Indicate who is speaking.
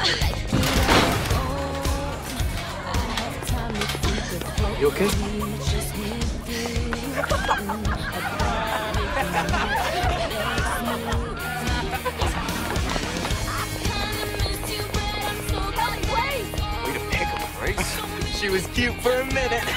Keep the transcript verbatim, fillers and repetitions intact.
Speaker 1: You okay? Way to pick 'em, Grace. She was cute for a minute.